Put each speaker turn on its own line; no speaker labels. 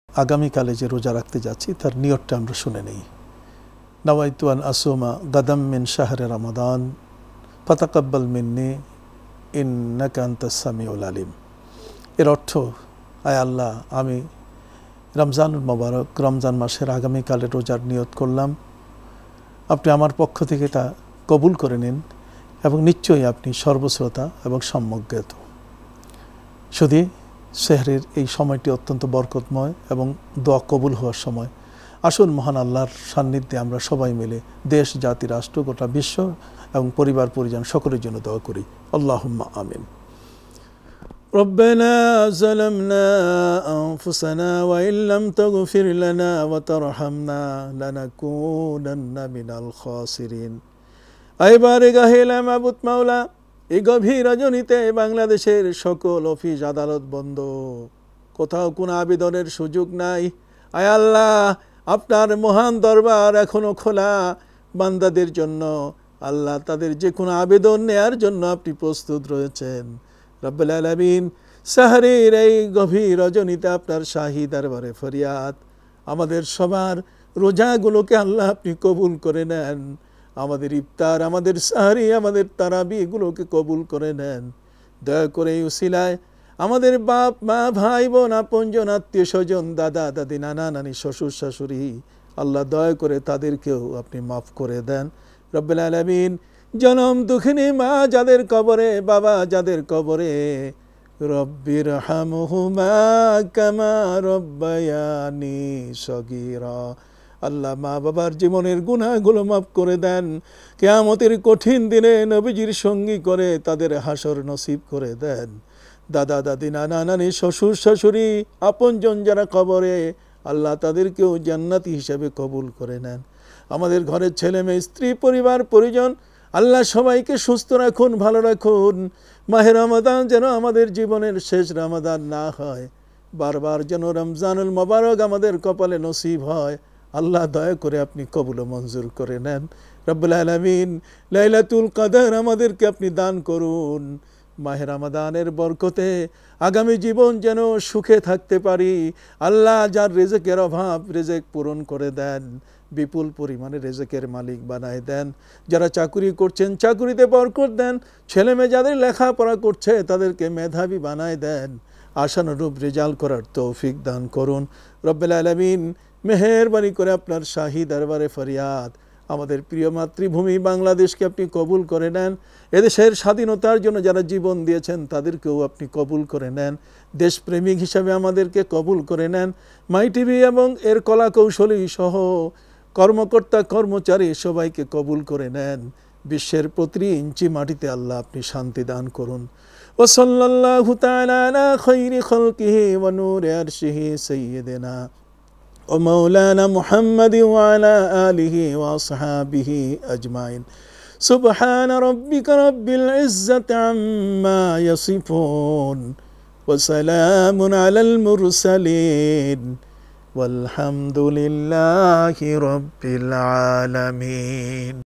আগামীকালে যে রোজা রাখতে যাচ্ছি তার নিয়তটা আমরা শুনে নেই। নাওয়াইতু আন আসুমা গাদাম মিন শাহরে রমাদান ফাতাকাব্বাল মিন্নি ইন্নাকা আনতাস সামিউল আলিম। এর অর্থ, আয় আল্লাহ, আমি রমজানুল মোবারক, রমজান মাসের আগামীকালে রোজার নিয়ত করলাম, আপনি আমার পক্ষ থেকে তা কবুল করে নিন এবং নিশ্চয়ই আপনি সর্বশ্রোতা এবং সম্যজ্ঞাত। শুধু সেহরির এই সময়টি অত্যন্ত বরকতময় এবং দোয়া কবুল হওয়ার সময়। আসুন মহান আল্লাহর সান্নিধ্যে আমরা সবাই মিলে দেশ, জাতি, রাষ্ট্র, গোটা বিশ্ব এবং পরিবার পরিজন সকলের জন্য দোয়া করি। আল্লাহুম্মা আমিন। ربنا ظلمنا أنفسنا وإن لم تغفر لنا وترحمنا لنكونن من الخاسرين। আইবারে গাহিলা মাবুত মাওলা, এই গভীর রজনীতে বাংলাদেশের সকল অফিস আদালত বন্ধ, কোথাও কোনো আবেদনের সুযোগ নাই। আয় আল্লাহ, আপনার মহান দরবার এখনো খোলা বান্দাদের জন্য। আল্লাহ, তাদের যে কোনো আবেদন নেয়ার জন্য আপনি প্রস্তুত রয়েছেন। রব্বুল আলামিন, সাহরের এই গভীর রজনীতে আপনার শাহী দরবারে ফরিয়াদ, আমাদের সবার রোজাগুলোকে আল্লাহ আপনি কবুল করে নেন। আমাদের ইফতার, আমাদের সাহরি, আমাদের তারাবি এগুলোকে কবুল করে নেন। দয়া করে এই উসিলায় আমাদের বাপ মা, ভাই বোন, আপনজন, আত্মীয় স্বজন, দাদা দাদি, নানা নানি, শ্বশুর শাশুড়ি, আল্লাহ দয়া করে তাদেরকেও আপনি মাফ করে দেন। রব্বুল আলামিন, জনম দুঃখিনী মা যাদের কবরে, বাবা যাদের কবরে, রব্বির হামহুমা কামা রব্বায়ানি সগীরা, আল্লাহ মা বাবার জীবনের গুনাহগুলো মাফ করে দেন। কিয়ামতের কঠিন দিনে নবীজির সঙ্গী করে তাদের হাসর নসিব করে দেন। দাদা দাদি, নানা নানি, শ্বশুর শাশুড়ি, আপনজন যারা কবরে, আল্লাহ তাদেরকেও জান্নাতি হিসাবে কবুল করে নেন। আমাদের ঘরের ছেলে মেয়ে, স্ত্রী, পরিবার পরিজন, আল্লাহ সবাইকে সুস্থ রাখুন, ভালো রাখুন। মাহে রমাদান যেন আমাদের জীবনের শেষ রমাদান না হয়, বারবার যেন রমজানুল মোবারক আমাদের কপালে নসিব হয়। আল্লাহ দয়া করে আপনি কবুল ও মঞ্জুর করে নেন। রব্বুল আলামিন, লাইলাতুল কদর আমাদেরকে আপনি দান করুন। মাহে রমাদানের বরকতে আগামী জীবন যেন সুখে থাকতে পারি। আল্লাহ, যার রিজেকের অভাব, রিজেক পূরণ করে দেন, বিপুল পরিমাণে রিজেকের মালিক বানায় দেন। যারা চাকুরি করছেন চাকুরিতে বরকত দেন। ছেলে মেয়ে যাদের লেখাপড়া করছে তাদেরকে মেধাবী বানায় দেন। আশানুরূপ রেজাল্ট করার তৌফিক দান করুন। রব্বুল আলামিন, মেহেরবানি করে আপনার শাহী দরবারে ফরিয়াদ, আমাদের প্রিয় মাতৃভূমি বাংলাদেশকে আপনি কবুল করে নেন। এদেশের স্বাধীনতার জন্য যারা জীবন দিয়েছেন তাদেরকেও আপনি কবুল করে নেন। দেশপ্রেমিক হিসাবে আমাদেরকে কবুল করে নেন। মাই টিভি এবং এর কলা কৌশলী সহ কর্মকর্তা কর্মচারী সবাইকে কবুল করে নেন। বিশ্বের প্রতি ইঞ্চি মাটিতে আল্লাহ আপনি শান্তি দান করুন। ওয়া সাল্লাল্লাহু তাআলা আলা খায়রি খালকিহি ওয়া নূরি আরশিহি সাইয়্যিদিনা ও মাওলানা মুহাম্মাদি ওয়া আলা আলিহি ওয়া আসহাবিহি আজমাইন। সুবহান রাব্বিকা রাব্বিল ইজ্জাতি আম্মা ইয়াসিফুন ওয়া সালামুন আলাল মুরসালিন والحمد لله رب العالمين।